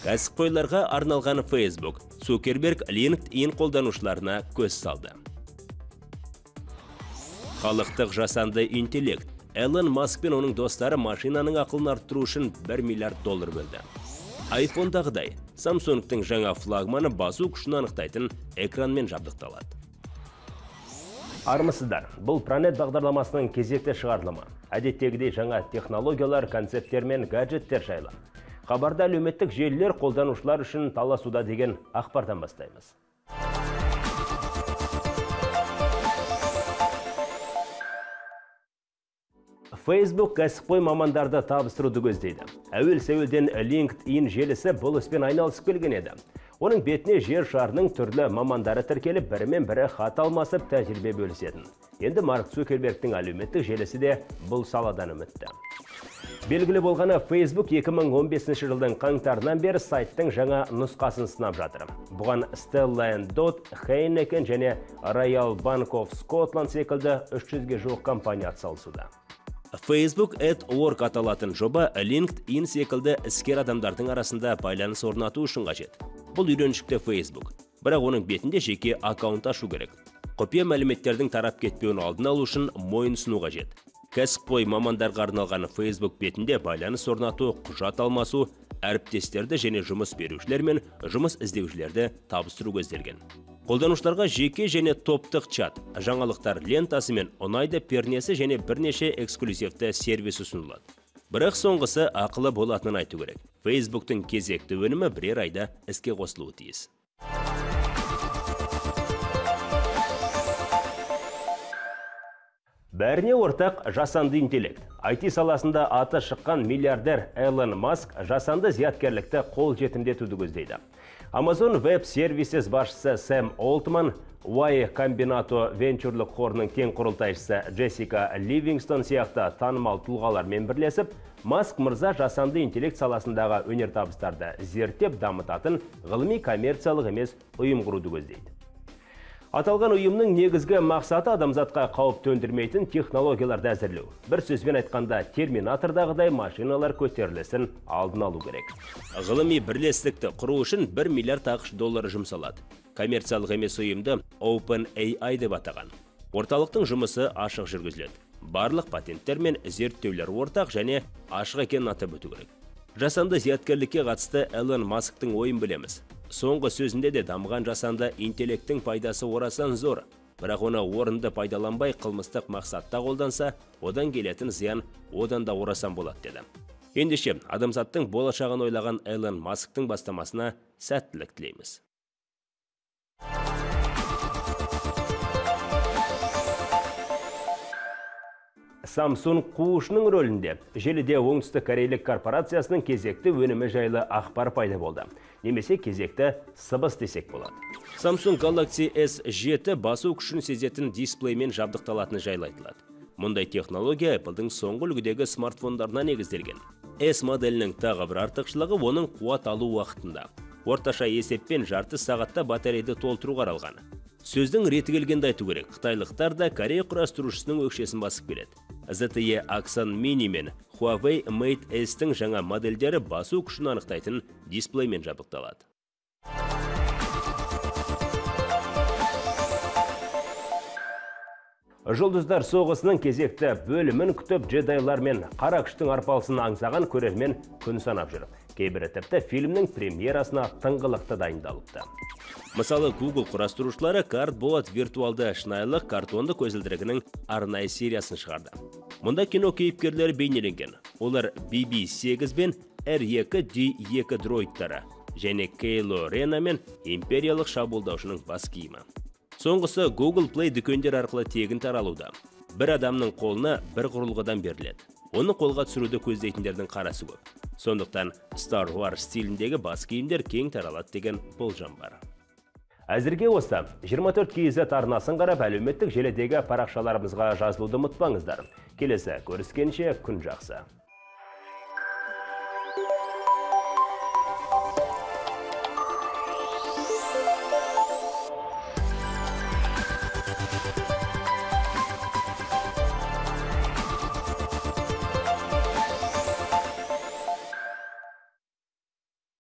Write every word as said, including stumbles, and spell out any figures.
Кәсіпқойларға арналған Facebook, Цукерберг LinkedIn қолданушыларына көз салды. Халықтық жасанды интеллект. Элон Маск пен оның достары машинаның ақылын арттыру үшін бір миллиард доллар бөлді. iPhone-дағыдай, Samsung-тың жаңа флагманы басу күшін анықтайтын экранмен жабдықталады. Армысыздар, бұл Planet бағдарламасының кезекті шығарылымы. Әдеттегідей жаңа технологиялар, концепттер мен гаджеттер жайлы. Хабарда әлеуметтік желілер қолданушылар үшін таласуда деген ақпардан бастаймыз. Facebook кәсіпқой мамандарды табыстыруды көздейді. Әуел-сәуелден LinkedIn желісі бұл іспен айналысып келген еді. Оның бетіне жер шарының түрлі мамандары тіркеліп, бірімен бірі хат алмасып тәжірибе бөлісетін. Енді Марк Цукербергтің әлеуметтік желісі де бұл саладан үмітті. Белгілі болғаны, Facebook екі мың он бесінші жылдың қаңтарынан бері сайттың жаңа нұсқасын сынап жатыр. Бұған Stella and Dot, Heineken және Royal Bank of Scotland секілді үш жүзге жуық компания атсалысуда. Facebook at Work аталатын жоба LinkedIn секілді іскер адамдардың арасында байланыс орнату үшін қажет. Бұл үйреншікті Facebook, бірақ оның бетінде жеке аккаунт ашу керек. Құпия мәліметтердің тарап кетпеуін алдын алу үшін мойынсыну қажет. Кәсіпқой мамандарға арналған Facebook бетінде байланыс орнату, құжат алмасу, әріптестерді және жұмыс берушілер мен жұмыс іздеушілерді табыстыру көзделген. Қолданушыларға жеке және топтық чат, жаңалықтар лентасы мен ұнайды пернесі және бірнеше эксклюзивті сервис ұсынылады. Бірақ соңғысы ақылы болатынын айту керек. Facebook-тың кезекті өнімі бірер айда іске қосылуы тиіс. Бәріне ортақ жасанды интеллект. ай ти саласында аты шыққан миллиардер Элон Маск жасанды зияткерлікті қол жетімдетуді көздейді. Amazon Web Services басшысы Сэм Олтман, Y Combinato венчурлық қорының тең құрылтайшысы Джессика Ливингстон сияқты танымал тұлғалармен бірлесіп, Маск мырза жасанды интеллект саласындағы өнертабыстарды зерттеп дамытатын ғылыми коммерциялық емес ұйым құруды көздейді. Аталған ұйымның негізгі мақсаты адамзатқа қауіп төндірмейтін технологияларды әзірлеу. Бір сөзбен айтқанда, терминатордағыдай машиналар көтерілісін алдын алу керек. Ғылыми бірлестікті құру үшін бір миллиард ақш доллары жұмсалады. Коммерциялық емес ұйымды OpenAI деп атаған. Орталықтың жұмысы ашық жүргізіледі. Барлық патенттер мен зерттеулер ортақ және ашық екенін атап өту керек. Жасанды зияткерлікке қатысты Элон Масктың ойын білеміз. Соңғы сөзінде де дамыған жасанды интеллекттің пайдасы орасан зор. Бірақ оны орынды пайдаланбай қылмыстық мақсатта қолданса, одан келетін зиян одан да орасан болады деді. Ендеше, адамзаттың болашағын ойлаған Элон Масктың бастамасына сәттілік тілейміз. Samsung қуышының рөлінде желіде оңтүстік корейлік корпорациясының кезекті өнімі жайлы ақпар пайда болды. Немесе кезекті сыбыс десек болады. Samsung Galaxy эс жеті басу күшін сезетін дисплеймен жабдықталатыны жайлы айтылады. Мұндай технология Apple'дың соңғы үлгідегі смартфондарына негізделген. S моделінің тағы бір артықшылығы оның қуат алу уақытында. Орташа есеппен жарты сағатта батарейді толтыру қаралған. Сөздің реті келгенді айту керек. Қытайлықтар да Корея құрастырушысының өкшесін басып келеді. зэ тэ е Axon Mini мен Huawei Mate S-тің жаңа модельдері басу күшін анықтайтын дисплеймен жабдықталады. Жұлдыздар соғысының кезекті бөлімін күтіп джедайлар мен қара күштің арпалысын аңсаған көрермен күн санап жүр. Кейбірі тіпті фильмнің премьерасына тыңғылықты дайындалыпты. Мысалы, Google құрастырушылары Cardboard виртуалды шынайылық картонды көзілдірігінің арнайы сериясын шығарды. Мұнда кино кейіпкерлері бейнеленген. Олар би би сегіз бен эр екі ди екі дроидтары және Кейло Рена мен империялық шабуылдаушының бас киімі. Соңғысы Google Play дүкендер арқылы тегін таралуда. Бір адамның қолына бір құрылғыдан беріледі. Оны қолға түсіруді көздейтіндердің қарасы көп. Сондықтан Star Wars стиліндегі бас киімдер кең таралады деген болжам бар. Әзірге осы жиырма төрт кей зет арнасын қарап әлеуметтік желідегі парақшаларымызға жазылуды ұмытпаңыздар. Келесі көріскенше күн жақсы.